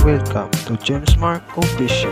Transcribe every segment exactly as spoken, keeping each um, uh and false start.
welcome to James Mark Official.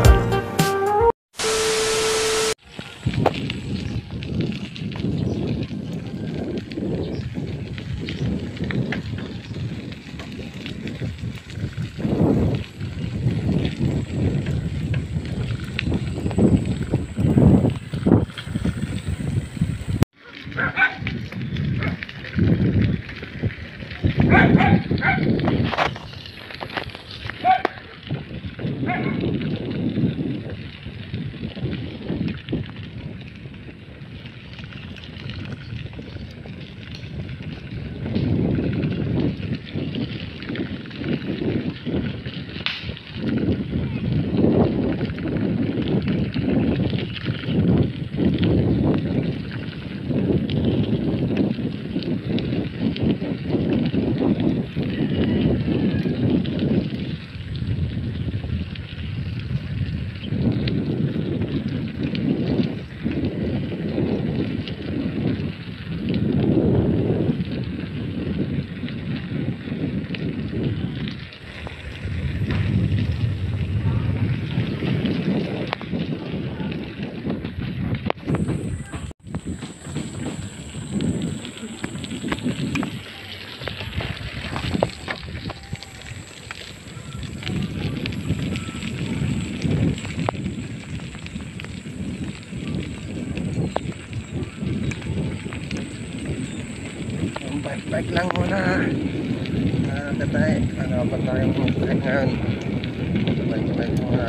Bike lang muna uh, katay, ano pa tayong bike ngayon, bike bike muna.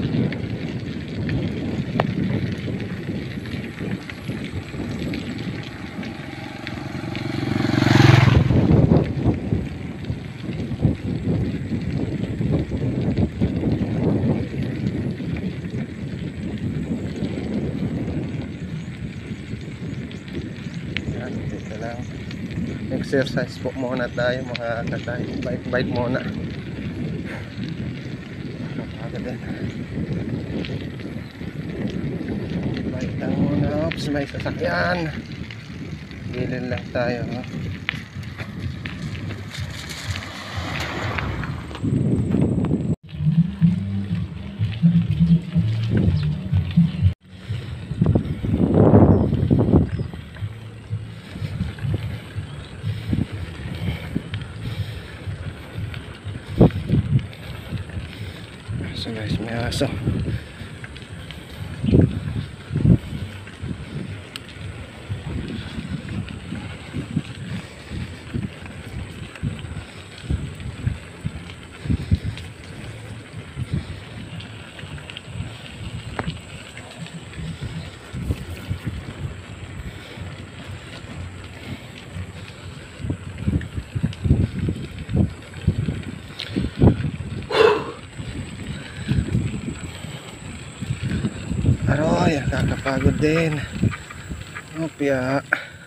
Yan, dito lang. Exercise po muna tayo mga katay, bike bike muna. Napaka din. Bike lang muna. Oops, may sasakyan. Gilid lang tayo, ha? So guys, may aso. Aroy, kakapagod din. Opya.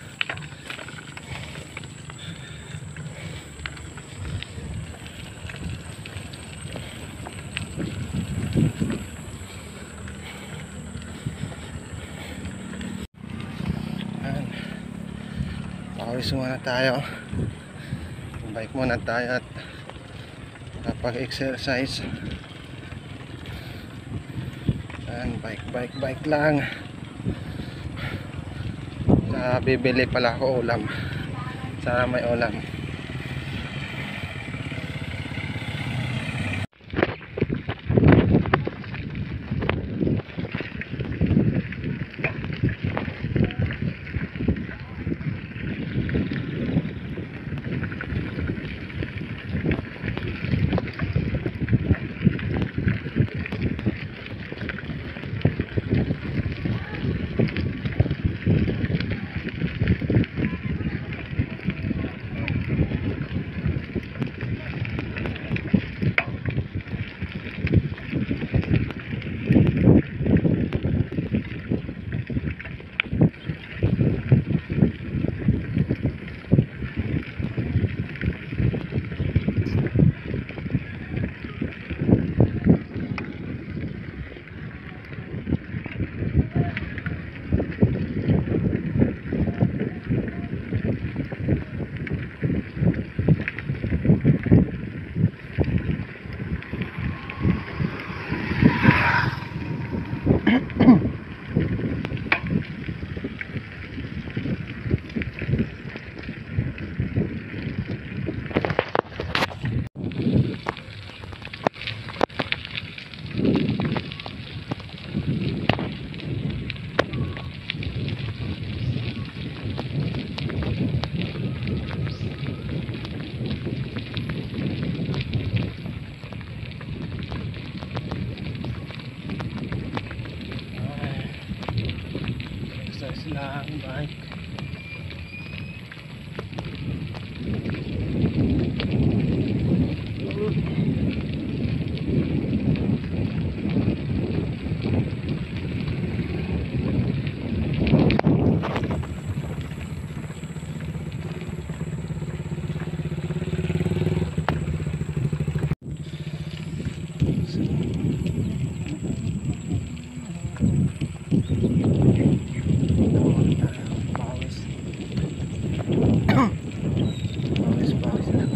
Pawis muna tayo. Bike muna tayo at kapag-exercise. Bike bike bike lang. Sa bibili pala ako ulam. Sana may ulam. lang bike. Pawis, pawis lang.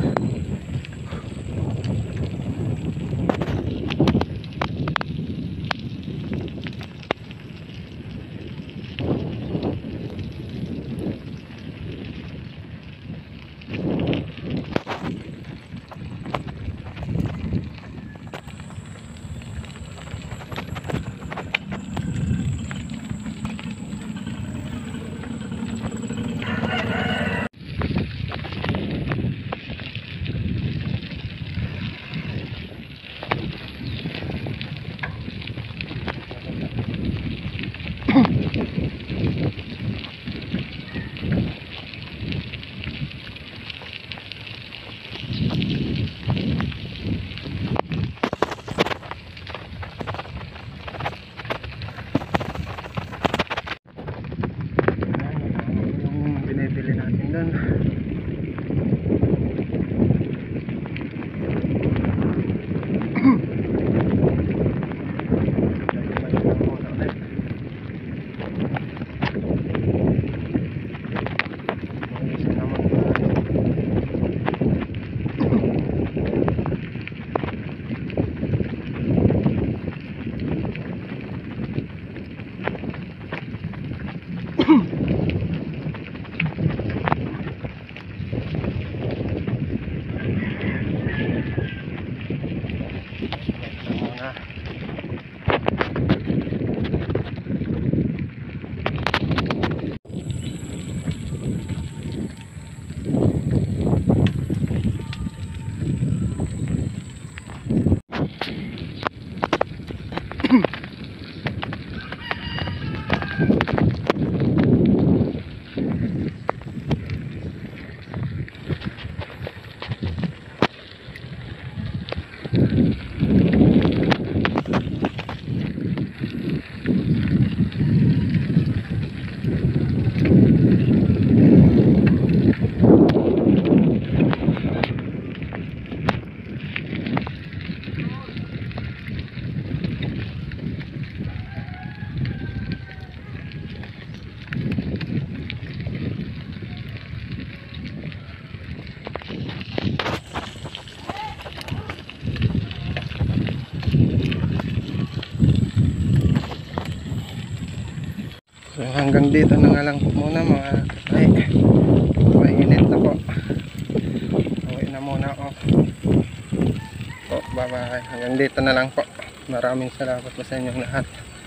Yung binibili natin doon. So hanggang dito na nga lang po muna mga ay mainit na po. Uwi na muna ako po. Bye bye. Hanggang dito na lang po. Maraming salamat po sa inyong lahat.